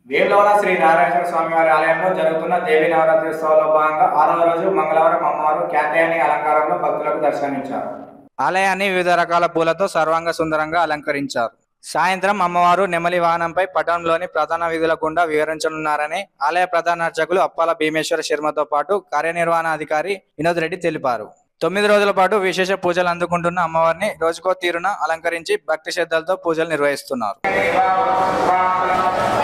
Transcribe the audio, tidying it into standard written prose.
వేములవాడ శ్రీ నారాయణేశ్వర స్వామి వారి ఆలయంలో జరుగుతున్న దేవీ నవరాత్రి ఉత్సవాల్లో భాగంగా 6వ రోజు మంగళవారం అమ్మవారు కాత్యాయని అలంకారంలో భక్తులకు దర్శనమిచ్చారు. ఆలయాన్ని వివిధ రకాల పూలతో సర్వాంగ సుందరంగా అలంకరించారు. సాయంత్రం అమ్మవారు నెమలి వాహనంపై పట్టణంలోని ప్రధాన వీధుల గుండా వివరించనున్నారని ఆలయ ప్రధాన అర్చకులు అప్పాల భీమేశ్వర శర్మతో పాటు కార్యనిర్వహణాధికారి వినోద్ రెడ్డి తెలిపారు. 9 రోజుల పాటు విశేష పూజలు అందుకుంటున్న అమ్మవారిని రోజుకో తీరున అలంకరించి భక్తి శ్రద్ధలతో పూజలు నిర్వహిస్తున్నారు.